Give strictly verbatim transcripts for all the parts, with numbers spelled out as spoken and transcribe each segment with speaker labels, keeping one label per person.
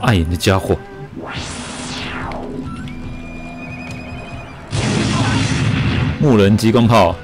Speaker 1: 碍眼的家伙！木人激光炮。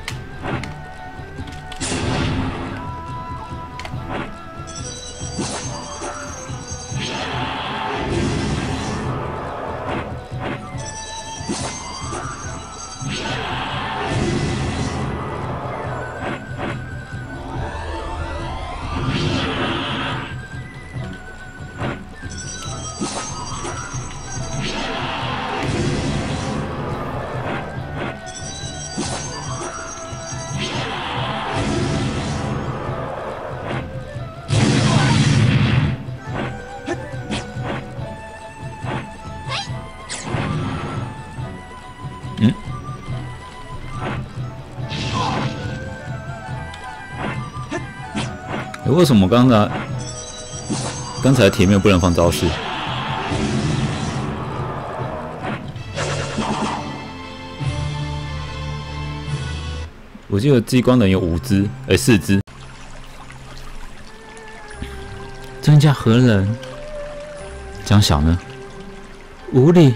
Speaker 1: 嗯，欸、为什么刚才刚才铁面不能放招式？我记得激光人有五只，哎、欸，四只。真假何人？江小呢？无理。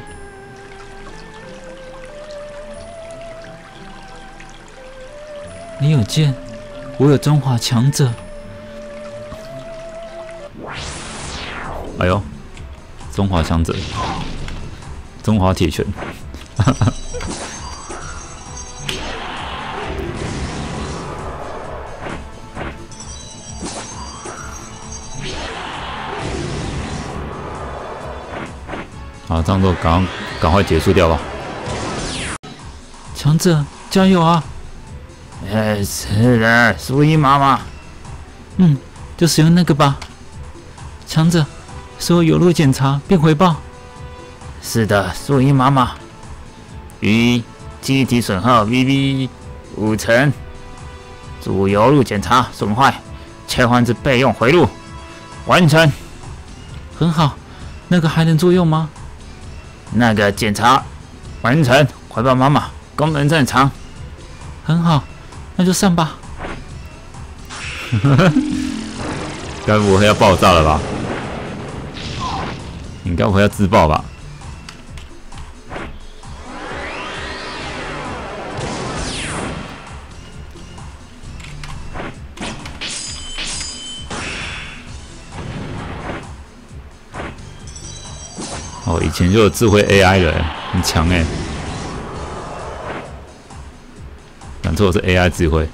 Speaker 1: 你有剑，我有中华强者。哎呦，中华强者，中华铁拳。好，这样做赶赶快结束掉吧。强者，加油啊！
Speaker 2: 哎，是的，苏伊妈妈。
Speaker 1: 嗯，就使用那个吧。强者，所有有路检查并回报。
Speaker 2: 是的，苏伊妈妈。一，机体损耗 V V 五成，主油路检查损坏，切换至备用回路，完成。
Speaker 1: 很好，那个还能作用吗？
Speaker 2: 那个检查完成，回报妈妈，功能正常。
Speaker 1: 很好。 那就上吧。
Speaker 3: 该不会要爆炸了吧？你该不会要自爆吧？哦，以前就有智慧 A I 了，很强哎。 讲错是 A I 智慧，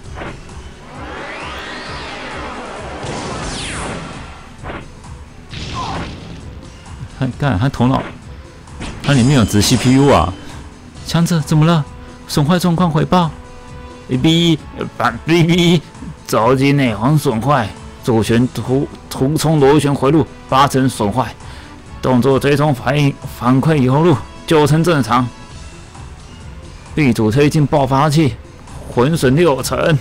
Speaker 3: 他干他头脑，它里面有直 C P U 啊！
Speaker 1: 强者怎么了？损坏状况回报。
Speaker 2: B 反 B B 着机内环损坏，左旋突突冲螺旋回路八成损坏，动作追踪反应反馈油路九成正常。B 组推进爆发器。 混损六成，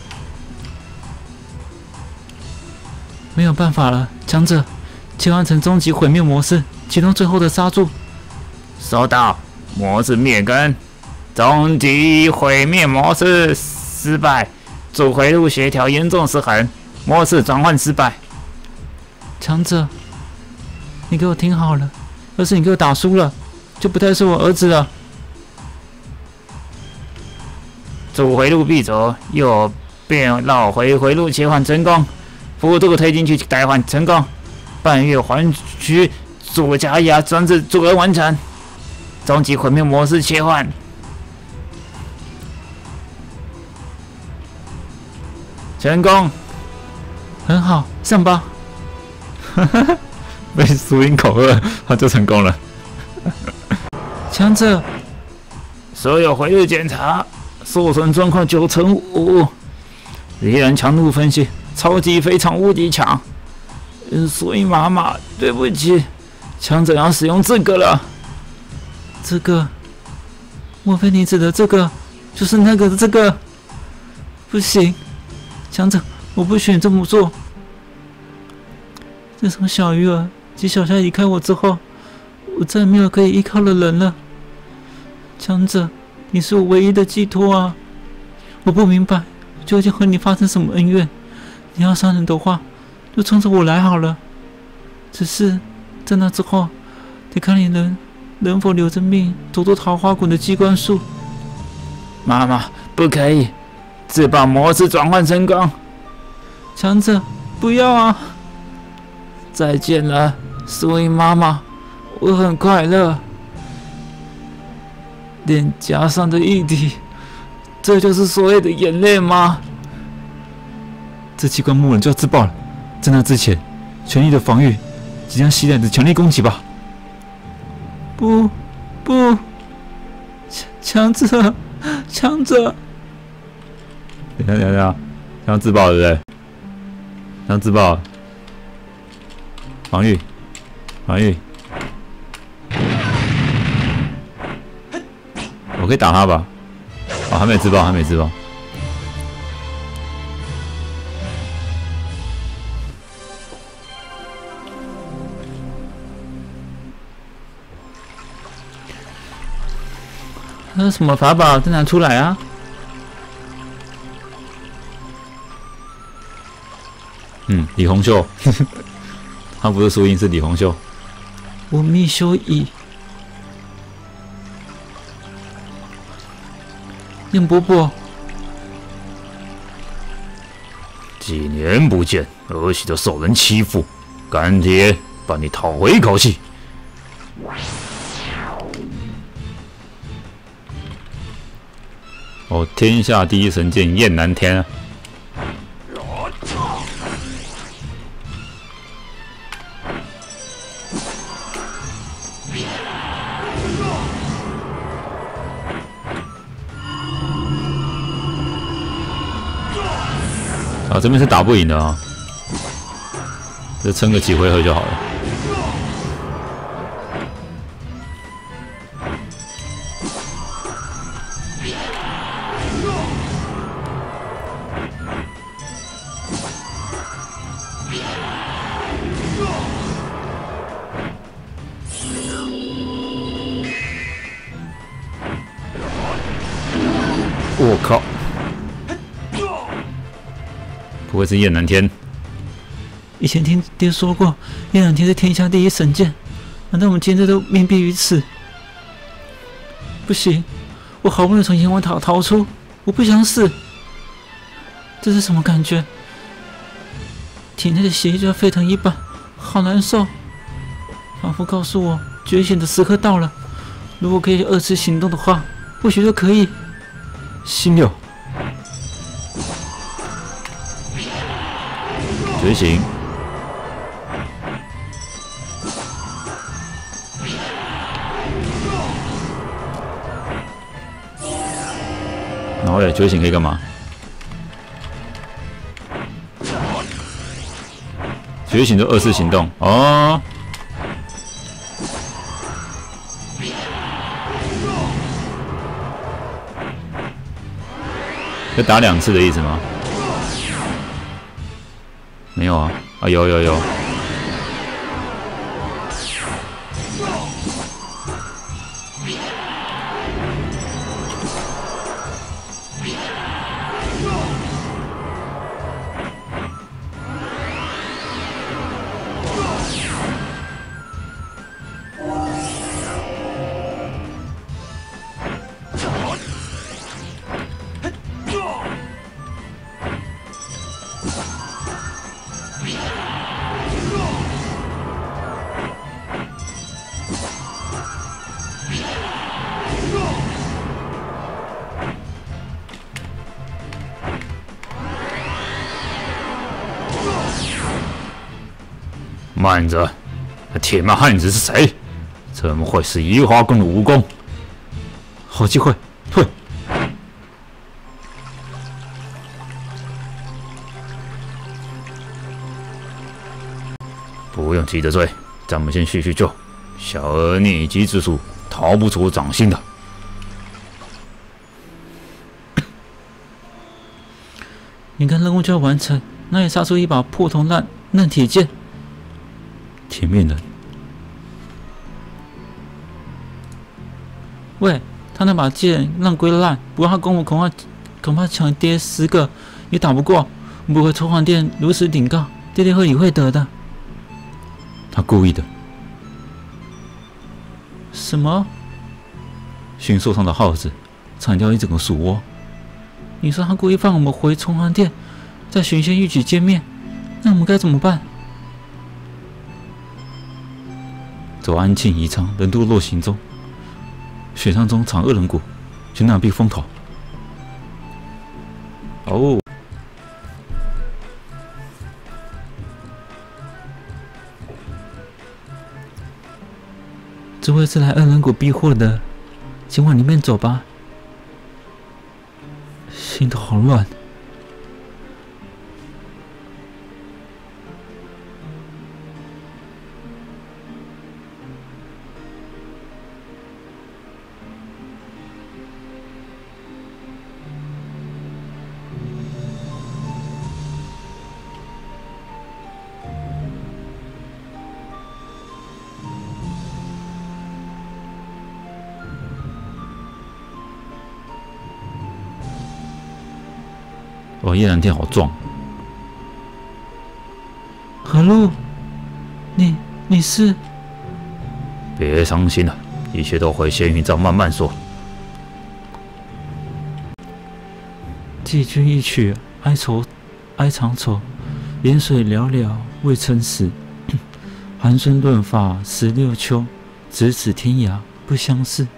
Speaker 1: 没有办法了，强者，切换成终极毁灭模式，启动最后的刹住。
Speaker 2: 收到，模式灭根，终极毁灭模式失败，主回路协调严重失衡，模式转换失败。
Speaker 1: 强者，你给我听好了，要是你给我打输了，就不再是我儿子了。
Speaker 2: 主回路闭轴，右变绕回回路切换成功，辅助推进去代换成功，半月环区左加压装置组合完成，终极毁灭模式切换，成功，
Speaker 1: 很好，上吧。
Speaker 3: 被苏音口喝，他就成功了。
Speaker 1: 强者，
Speaker 2: 所有回路检查。 受损状况九成五，敌人强度分析超级非常无敌强，嗯，所以妈妈对不起，强者要使用这个了。
Speaker 1: 这个，莫非你指的这个就是那个的这个？不行，强者，我不许你这么做。自从小鱼儿及小夏离开我之后，我再没有可以依靠的人了。强者。 你是我唯一的寄托啊！我不明白究竟和你发生什么恩怨。你要杀人的话，就冲着我来好了。只是在那之后，得看你能能否留着命躲躲桃花滚的机关术。
Speaker 2: 妈妈，不可以，只把模式转换成功。
Speaker 1: 强者，不要啊！
Speaker 2: 再见了，苏英妈妈，我很快乐。脸颊上的液体，这就是所谓的眼泪吗？
Speaker 3: 这机关木人就要自爆了，在那之前，全力的防御，即将袭来的强力攻击吧！
Speaker 1: 不，不，强强者，强者！
Speaker 3: 等一下，等一下，想要自爆对不对？想要自爆，防御，防御。我可以打他吧？哦，还没自爆，还没自爆。
Speaker 1: 那什么法宝再拿出来啊？
Speaker 3: 嗯，李红秀，他不是苏英，是李红秀。
Speaker 1: 我密修乙。燕伯伯，
Speaker 2: 几年不见，儿媳都受人欺负，干爹帮你讨回一口气。
Speaker 3: 哦，天下第一神剑燕南天啊！啊，这边是打不赢的啊，这撑个几回合就好了。我靠！不会是燕南天？
Speaker 1: 以前听爹说过，燕南天是天下第一神剑，难道我们今天都命毙于此？不行，我好不容易从阎王塔逃出，我不想死。这是什么感觉？体内的血液就要沸腾一般，好难受，仿佛告诉我觉醒的时刻到了。如果可以二次行动的话，或许就可以。
Speaker 3: 心流，觉醒，然后嘞，觉醒可以干嘛？觉醒就二次行动哦。要打两次的意思吗？没有啊，啊有有有。
Speaker 2: 慢着，那铁腕汉子是谁？怎么会是移花宫的蜈蚣？
Speaker 3: 好机会，退！
Speaker 2: 不用急着追，咱们先叙叙旧。小儿匿迹之术，逃不出掌心的。
Speaker 1: 眼看任务就要完成，那里杀出一把破铜烂嫩铁剑。
Speaker 3: 铁面人，
Speaker 1: 喂，他那把剑烂归烂，不过他攻我恐怕恐怕抢爹十个也打不过。不过抽皇殿如此禀告，爹爹会理会得的。
Speaker 3: 他故意的，
Speaker 1: 什么？
Speaker 3: 驯兽上的耗子铲掉一整个树窝。
Speaker 1: 你说他故意放我们回重航店，在巡线一起见面，那我们该怎么办？
Speaker 3: 走安庆宜昌人都落行中，雪山中藏恶人谷，去那避风头。哦。
Speaker 1: 这位是来恶人谷避祸的，请往里面走吧。心头好乱。
Speaker 3: 哇，叶蓝天好壮！
Speaker 1: 何路，你你是？
Speaker 2: 别伤心了，一切都会先云照慢慢说。
Speaker 1: 寄君一曲哀愁，哀长愁，烟水寥寥未曾死。寒霜论法十六秋，咫尺天涯不相识。